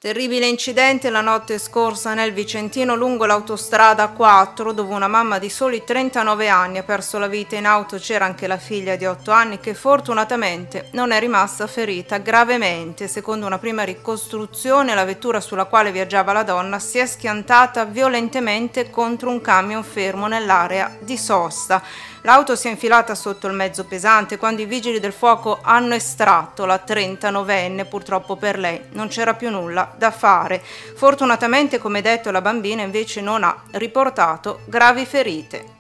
Terribile incidente la notte scorsa nel Vicentino lungo l'autostrada 4, dove una mamma di soli 39 anni ha perso la vita. In auto c'era anche la figlia di 8 anni che fortunatamente non è rimasta ferita gravemente. Secondo una prima ricostruzione, la vettura sulla quale viaggiava la donna si è schiantata violentemente contro un camion fermo nell'area di sosta. L'auto si è infilata sotto il mezzo pesante quando i vigili del fuoco hanno estratto la 39enne. Purtroppo per lei non c'era più nulla da fare. Fortunatamente, come detto, la bambina invece non ha riportato gravi ferite.